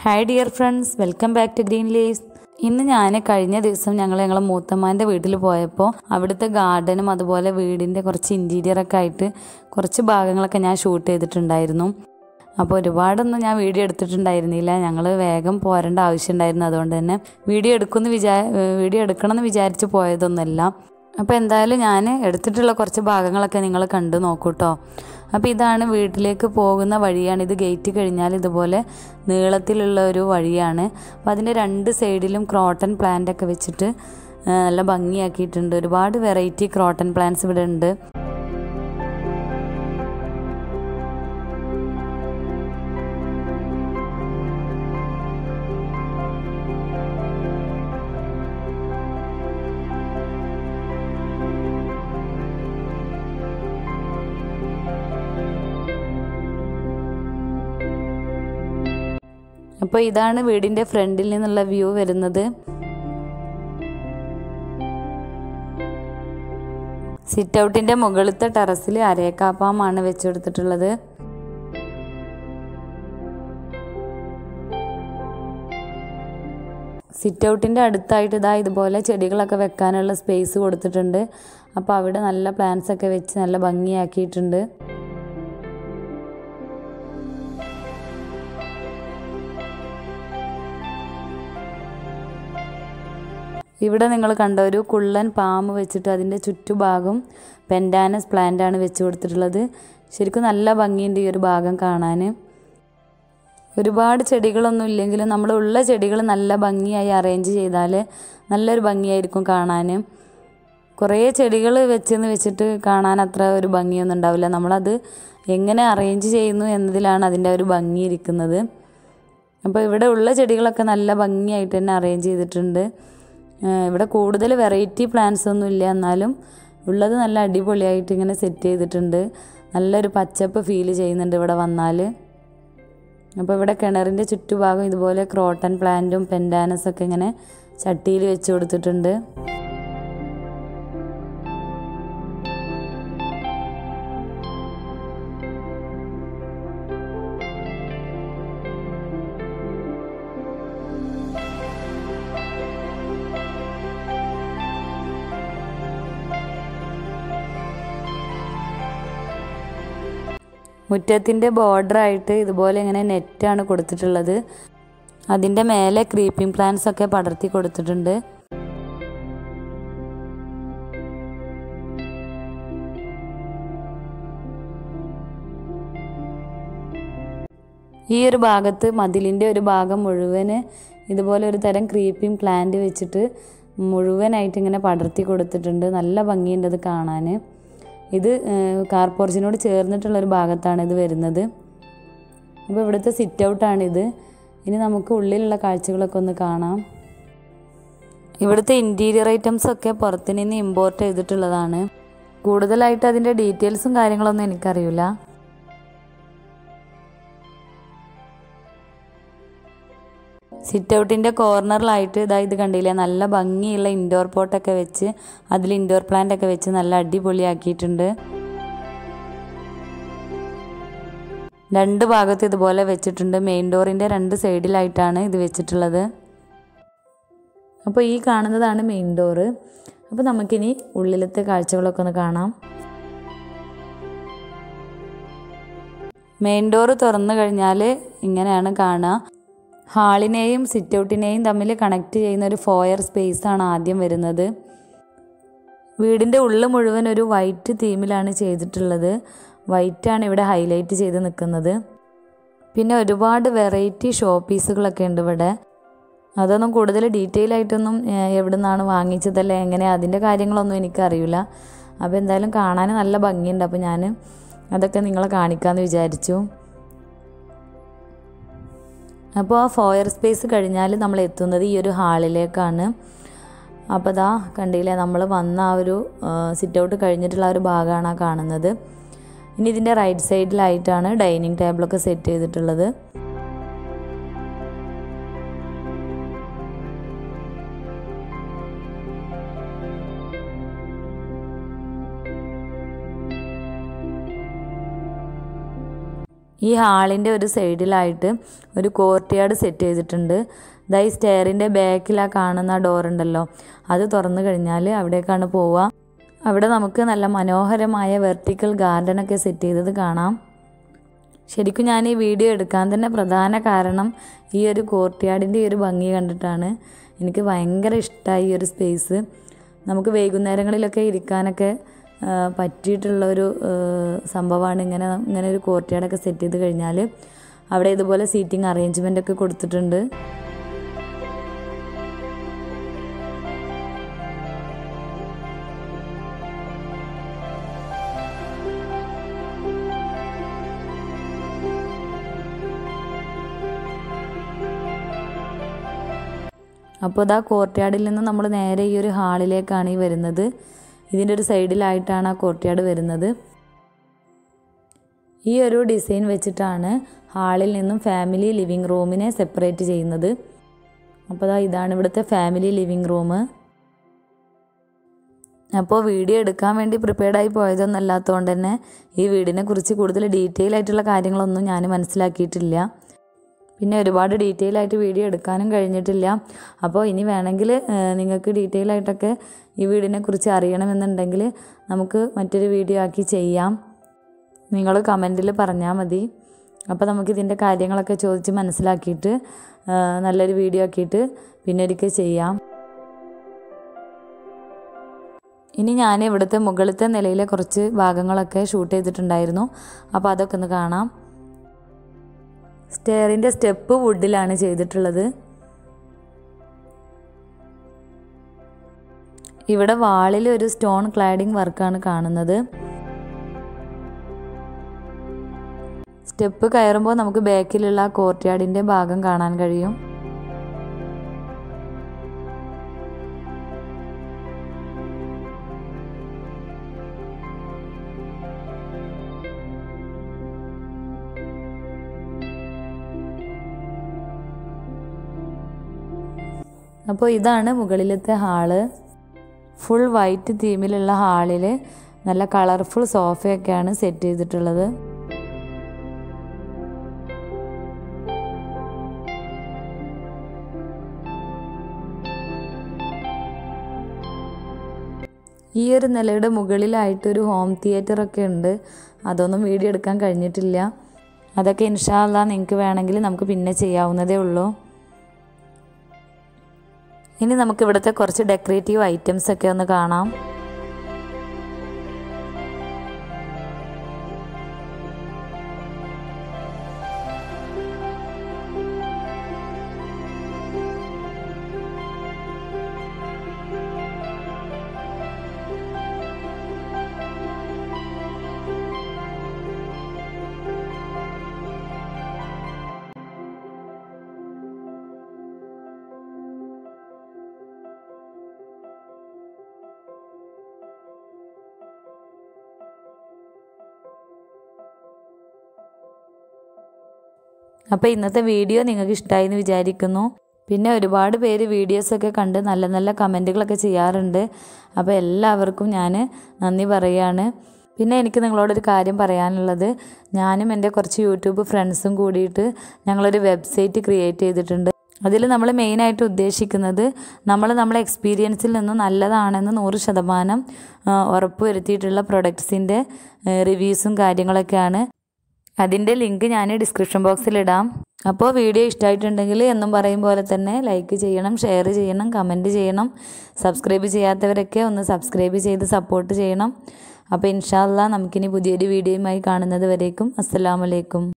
Hi dear friends, welcome back to Greenleaves. ഇന്ന് ഞാൻ കഴിഞ്ഞ ദിവസം ഞങ്ങളെ മൂത്തമ്മാൻ്റെ വീട്ടിൽ പോയപ്പോൾ അവിടുത്തെ ഗാർഡനും അതുപോലെ വീടിൻ്റെ കുറച്ച് ഇൻറ്റീരിയറൊക്കെ ആയിട്ട് കുറച്ച് ഭാഗങ്ങളൊക്കെ ഞാൻ ഷൂട്ട് ചെയ്തിട്ടുണ്ടായിരുന്നു. അപ്പോൾ ഒരുപാടൊന്നും ഞാൻ വീഡിയോ എടുത്തിട്ടുണ്ടായിരുന്നില്ല. ഞങ്ങൾ വേഗം പോരേണ്ട ആവശ്യമുണ്ടായിരുന്നു. അതുകൊണ്ട് തന്നെ വീഡിയോ എടുക്കണമെന്ന് വിചാരിച്ച് പോയതൊന്നുമല്ല. അപ്പോൾ എന്തായാലും ഞാൻ എടുത്തിട്ടുള്ള കുറച്ച് ഭാഗങ്ങളൊക്കെ നിങ്ങൾ കണ്ടു നോക്കൂ കേട്ടോ. അപ്പോൾ ഇതാണ് വീട്ടിലേക്ക് പോകുന്ന വഴിയാണ്. ഇത് ഗേറ്റ് കഴിഞ്ഞാൽ ഇതുപോലെ നീളത്തിലുള്ള ഒരു വഴിയാണ്. അപ്പോൾ അതിൻ്റെ രണ്ട് സൈഡിലും ക്രോട്ടൺ പ്ലാന്റ് ഒക്കെ വെച്ചിട്ട് നല്ല ഭംഗിയാക്കിയിട്ടുണ്ട്. ഒരുപാട് വെറൈറ്റി ക്രോട്ടൺ പ്ലാന്റ്സ് ഇവിടെ ഉണ്ട്. അപ്പോൾ ഇതാണ് വീടിൻ്റെ ഫ്രണ്ടിൽ നിന്നുള്ള വ്യൂ വരുന്നത്. സിറ്റ് ഔട്ടിൻ്റെ മുകളിലത്തെ ടെറസിൽ അരേക്കാപ്പാമാണ് വെച്ചെടുത്തിട്ടുള്ളത്. സിറ്റ് ഔട്ടിൻ്റെ അടുത്തായിട്ട് ഇതുപോലെ ചെടികളൊക്കെ വെക്കാനുള്ള സ്പേസ് കൊടുത്തിട്ടുണ്ട്. അപ്പോൾ അവിടെ നല്ല പ്ലാന്റ്സ് ഒക്കെ വെച്ച് നല്ല ഭംഗിയാക്കിയിട്ടുണ്ട്. ഇവിടെ നിങ്ങൾ കണ്ട ഒരു കുള്ളൻ പാമ്പ് വെച്ചിട്ട് അതിൻ്റെ ചുറ്റുഭാഗം പെൻഡാനസ് പ്ലാന്റാണ് വെച്ച് കൊടുത്തിട്ടുള്ളത്. ശരിക്കും നല്ല ഭംഗിയുണ്ട് ഈ ഒരു ഭാഗം കാണാൻ. ഒരുപാട് ചെടികളൊന്നും ഇല്ലെങ്കിലും നമ്മളുള്ള ചെടികൾ നല്ല ഭംഗിയായി അറേഞ്ച് ചെയ്താൽ നല്ലൊരു ഭംഗിയായിരിക്കും കാണാൻ. കുറേ ചെടികൾ വെച്ചിട്ട് കാണാൻ അത്ര ഒരു ഭംഗിയൊന്നും ഉണ്ടാവില്ല. നമ്മളത് എങ്ങനെ അറേഞ്ച് ചെയ്യുന്നു എന്നതിലാണ് അതിൻ്റെ ഒരു ഭംഗി ഇരിക്കുന്നത്. അപ്പോൾ ഇവിടെ ഉള്ള ചെടികളൊക്കെ നല്ല ഭംഗിയായിട്ട് തന്നെ അറേഞ്ച് ചെയ്തിട്ടുണ്ട്. ഇവിടെ കൂടുതൽ വെറൈറ്റി പ്ലാന്റ്സ് ഒന്നും ഇല്ല, എന്നാലും ഉള്ളത് നല്ല അടിപൊളിയായിട്ട് ഇങ്ങനെ സെറ്റ് ചെയ്തിട്ടുണ്ട്. നല്ലൊരു പച്ചപ്പ് ഫീൽ ചെയ്യുന്നുണ്ട് ഇവിടെ വന്നാൽ. അപ്പോൾ ഇവിടെ കിണറിൻ്റെ ചുറ്റുഭാഗം ഇതുപോലെ ക്രോട്ടൺ പ്ലാന്റും പെൻഡാനസൊക്കെ ഇങ്ങനെ ചട്ടിയിൽ വെച്ച് കൊടുത്തിട്ടുണ്ട്. മുറ്റത്തിൻ്റെ ബോർഡറായിട്ട് ഇതുപോലെ ഇങ്ങനെ നെറ്റാണ് കൊടുത്തിട്ടുള്ളത്. അതിൻ്റെ മേലെ ക്രീപ്പിംഗ് പ്ലാന്റ്സ് ഒക്കെ പടർത്തി കൊടുത്തിട്ടുണ്ട്. ഈ ഒരു ഭാഗത്ത് മതിലിൻ്റെ ഒരു ഭാഗം മുഴുവന് ഇതുപോലെ ഒരു തരം ക്രീപ്പിംഗ് പ്ലാന്റ് വെച്ചിട്ട് മുഴുവനായിട്ട് ഇങ്ങനെ പടർത്തി കൊടുത്തിട്ടുണ്ട്. നല്ല ഭംഗിയുണ്ട് അത് കാണാൻ. ഇത് കാർ പോർച്ചിനോട് ചേർന്നിട്ടുള്ളൊരു ഭാഗത്താണ് ഇത് വരുന്നത്. അപ്പോൾ ഇവിടുത്തെ സിറ്റ് ഔട്ടാണിത്. ഇനി നമുക്ക് ഉള്ളിലുള്ള കാഴ്ചകളൊക്കെ ഒന്ന് കാണാം. ഇവിടുത്തെ ഇൻറ്റീരിയർ ഐറ്റംസൊക്കെ പുറത്തു നിന്ന് ഇമ്പോർട്ട് ചെയ്തിട്ടുള്ളതാണ്. കൂടുതലായിട്ട് അതിൻ്റെ ഡീറ്റെയിൽസും കാര്യങ്ങളൊന്നും എനിക്കറിയില്ല. സിറ്റ് ഔട്ടിൻ്റെ കോർണറിലായിട്ട് ഇത് കണ്ടില്ലേ, നല്ല ഭംഗിയുള്ള ഇൻഡോർ പോട്ടൊക്കെ വെച്ച് അതിൽ ഇൻഡോർ പ്ലാന്റ് ഒക്കെ വെച്ച് നല്ല അടിപൊളിയാക്കിയിട്ടുണ്ട്. രണ്ട് ഭാഗത്ത് ഇതുപോലെ വെച്ചിട്ടുണ്ട്. മെയിൻ ഡോറിൻ്റെ രണ്ട് സൈഡിലായിട്ടാണ് ഇത് വെച്ചിട്ടുള്ളത്. അപ്പോൾ ഈ കാണുന്നതാണ് മെയിൻ ഡോറ്. അപ്പോൾ നമുക്കിനി ഉള്ളിലത്തെ കാഴ്ചകളൊക്കെ ഒന്ന് കാണാം. മെയിൻ ഡോറ് തുറന്നു കഴിഞ്ഞാൽ ഇങ്ങനെയാണ് കാണുക. ഹാളിനെയും സിറ്റ് ഔട്ടിനെയും തമ്മിൽ കണക്ട് ചെയ്യുന്ന ഒരു ഫോയർ സ്പേസാണ് ആദ്യം വരുന്നത്. വീടിൻ്റെ ഉള്ളിൽ മുഴുവൻ ഒരു വൈറ്റ് തീമിലാണ് ചെയ്തിട്ടുള്ളത്. വൈറ്റാണ് ഇവിടെ ഹൈലൈറ്റ് ചെയ്ത് നിൽക്കുന്നത്. പിന്നെ ഒരുപാട് വെറൈറ്റി ഷോ പീസുകളൊക്കെ ഉണ്ട് ഇവിടെ. അതൊന്നും കൂടുതൽ ഡീറ്റെയിൽ ആയിട്ടൊന്നും എവിടെ നിന്നാണ് വാങ്ങിച്ചതല്ലേ എങ്ങനെ അതിൻ്റെ കാര്യങ്ങളൊന്നും എനിക്കറിയില്ല. അപ്പോൾ എന്തായാലും കാണാൻ നല്ല ഭംഗിയുണ്ട്. അപ്പോൾ ഞാൻ അതൊക്കെ നിങ്ങളെ കാണിക്കാമെന്ന് വിചാരിച്ചു. അപ്പോൾ ആ ഫോയർ സ്പേസ് കഴിഞ്ഞാൽ നമ്മൾ എത്തുന്നത് ഈ ഒരു ഹാളിലേക്കാണ്. അപ്പോൾ ദാ കണ്ടില്ലേ, നമ്മൾ വന്ന ആ ഒരു സിറ്റ് ഔട്ട് കഴിഞ്ഞിട്ടുള്ള ആ ഒരു ഭാഗമാണ് ആ കാണുന്നത്. ഇനി ഇതിൻ്റെ റൈറ്റ് സൈഡിലായിട്ടാണ് ഡൈനിങ് ടേബിളൊക്കെ സെറ്റ് ചെയ്തിട്ടുള്ളത്. ഈ ഹാളിൻ്റെ ഒരു സൈഡിലായിട്ട് ഒരു കോർട്ട്യാർഡ് സെറ്റ് ചെയ്തിട്ടുണ്ട്. ദാ ഈ സ്റ്റെയറിൻ്റെ ബാക്കിലാ കാണുന്ന ഡോർ ഉണ്ടല്ലോ, അത് തുറന്നു കഴിഞ്ഞാൽ അവിടേക്കാണ് പോവുക. അവിടെ നമുക്ക് നല്ല മനോഹരമായ വെർട്ടിക്കൽ ഗാർഡനൊക്കെ സെറ്റ് ചെയ്തത് കാണാം. ശരിക്കും ഞാൻ ഈ വീഡിയോ എടുക്കാൻ തന്നെ പ്രധാന കാരണം ഈ ഒരു കോർട്ട്യാർഡിൻ്റെ ഈ ഒരു ഭംഗി കണ്ടിട്ടാണ്. എനിക്ക് ഭയങ്കര ഇഷ്ടമായി ഈ ഒരു സ്പേസ്. നമുക്ക് വൈകുന്നേരങ്ങളിലൊക്കെ ഇരിക്കാനൊക്കെ പറ്റിയിട്ടുള്ളൊരു സംഭവമാണ് ഇങ്ങനെ ഒരു കോർട്ട്യാർഡൊക്കെ സെറ്റ് ചെയ്ത് കഴിഞ്ഞാൽ. അവിടെ ഇതുപോലെ സീറ്റിംഗ് അറേഞ്ച്മെൻ്റ് ഒക്കെ കൊടുത്തിട്ടുണ്ട്. അപ്പോൾ ഇതാ കോർട്ട്യാർഡിൽ നിന്ന് നമ്മൾ നേരെ ഈ ഒരു ഹാളിലേക്കാണ് ഈ വരുന്നത്. ഇതിൻ്റെ ഒരു സൈഡിലായിട്ടാണ് ആ കോർട്ട്യാർഡ് വരുന്നത്. ഈ ഒരു ഡിസൈൻ വെച്ചിട്ടാണ് ഹാളിൽ നിന്നും ഫാമിലി ലിവിങ് റൂമിനെ സെപ്പറേറ്റ് ചെയ്യുന്നത്. അപ്പോൾ ഇതാണ് ഇവിടുത്തെ ഫാമിലി ലിവിങ് റൂം. അപ്പോൾ വീഡിയോ എടുക്കാൻ വേണ്ടി പ്രിപ്പയർഡായി പോയതൊന്നും അല്ലാത്തതുകൊണ്ട് തന്നെ ഈ വീടിനെ കുറിച്ച് കൂടുതൽ ഡീറ്റെയിൽ ആയിട്ടുള്ള കാര്യങ്ങളൊന്നും ഞാൻ മനസ്സിലാക്കിയിട്ടില്ല. പിന്നെ ഒരുപാട് ഡീറ്റെയിൽ ആയിട്ട് വീഡിയോ എടുക്കാനും കഴിഞ്ഞിട്ടില്ല. അപ്പോൾ ഇനി വേണമെങ്കിൽ നിങ്ങൾക്ക് ഡീറ്റെയിൽ ആയിട്ടൊക്കെ ഈ വീടിനെ കുറിച്ച് അറിയണമെന്നുണ്ടെങ്കിൽ നമുക്ക് മറ്റൊരു വീഡിയോ ആക്കി ചെയ്യാം. നിങ്ങൾ കമൻറ്റിൽ പറഞ്ഞാൽ മതി. അപ്പോൾ നമുക്കിതിൻ്റെ കാര്യങ്ങളൊക്കെ ചോദിച്ച് മനസ്സിലാക്കിയിട്ട് നല്ലൊരു വീഡിയോ ആക്കിയിട്ട് പിന്നെ ഒരിക്കൽ ചെയ്യാം. ഇനി ഞാൻ ഇവിടുത്തെ മുകളിലത്തെ നിലയിലെ കുറച്ച് ഭാഗങ്ങളൊക്കെ ഷൂട്ട് ചെയ്തിട്ടുണ്ടായിരുന്നു. അപ്പോൾ അതൊക്കെ ഒന്ന് കാണാം. സ്റ്റെയറിൻ്റെ സ്റ്റെപ്പ് വുഡിലാണ് ചെയ്തിട്ടുള്ളത്. ഇവിടെ വാളിൽ ഒരു സ്റ്റോൺ ക്ലാഡിംഗ് വർക്കാണ് കാണുന്നത്. സ്റ്റെപ്പ് കയറുമ്പോൾ നമുക്ക് ബാക്കിലുള്ള കോർട്ട്യാർഡിൻ്റെ ഭാഗം കാണാൻ കഴിയും. അപ്പോൾ ഇതാണ് മുകളിലത്തെ ഹാള്. ഫുൾ വൈറ്റ് തീമിലുള്ള ഹാളിൽ നല്ല കളർഫുൾ സോഫയൊക്കെയാണ് സെറ്റ് ചെയ്തിട്ടുള്ളത്. ഈ ഒരു നിലയുടെ മുകളിലായിട്ടൊരു ഹോം തിയേറ്ററൊക്കെ ഉണ്ട്. അതൊന്നും വീഡിയോ എടുക്കാൻ കഴിഞ്ഞിട്ടില്ല. അതൊക്കെ ഇൻഷാ അല്ലാഹ് നിങ്ങൾക്ക് വേണമെങ്കിൽ നമുക്ക് പിന്നെ ചെയ്യാവുന്നതേ ഉള്ളൂ. ഇനി നമുക്ക് ഇവിടുത്തെ കുറച്ച് ഡെക്കറേറ്റീവ് ഐറ്റംസ് ഒക്കെ ഒന്ന് കാണാം. അപ്പോൾ ഇന്നത്തെ വീഡിയോ നിങ്ങൾക്ക് ഇഷ്ടമായി എന്ന് വിചാരിക്കുന്നു. പിന്നെ ഒരുപാട് പേര് വീഡിയോസൊക്കെ കണ്ട് നല്ല നല്ല കമൻറ്റുകളൊക്കെ ചെയ്യാറുണ്ട്. അപ്പോൾ എല്ലാവർക്കും ഞാൻ നന്ദി പറയുകയാണ്. പിന്നെ എനിക്ക് നിങ്ങളോടൊരു കാര്യം പറയാനുള്ളത്, ഞാനും എൻ്റെ കുറച്ച് യൂട്യൂബ് ഫ്രണ്ട്സും കൂടിയിട്ട് ഞങ്ങളൊരു വെബ്സൈറ്റ് ക്രിയേറ്റ് ചെയ്തിട്ടുണ്ട്. അതിൽ നമ്മൾ മെയിനായിട്ട് ഉദ്ദേശിക്കുന്നത് നമ്മളെ എക്സ്പീരിയൻസിൽ നിന്ന് നല്ലതാണെന്ന് 100% ഉറപ്പ് വരുത്തിയിട്ടുള്ള പ്രൊഡക്ട്സിൻ്റെ റിവ്യൂസും കാര്യങ്ങളൊക്കെയാണ്. അതിൻ്റെ ലിങ്ക് ഞാൻ ഡിസ്ക്രിപ്ഷൻ ബോക്സിലിടാം. അപ്പോൾ വീഡിയോ ഇഷ്ടമായിട്ടുണ്ടെങ്കിൽ എന്നും പറയും പോലെ തന്നെ ലൈക്ക് ചെയ്യണം, ഷെയർ ചെയ്യണം, കമൻറ്റ് ചെയ്യണം. സബ്സ്ക്രൈബ് ചെയ്യാത്തവരൊക്കെ ഒന്ന് സബ്സ്ക്രൈബ് ചെയ്ത് സപ്പോർട്ട് ചെയ്യണം. അപ്പോൾ ഇൻഷാ അല്ലാഹ് നമുക്കിനി പുതിയൊരു വീഡിയോയുമായി കാണുന്നത് വരേക്കും അസ്സലാമു അലൈക്കും.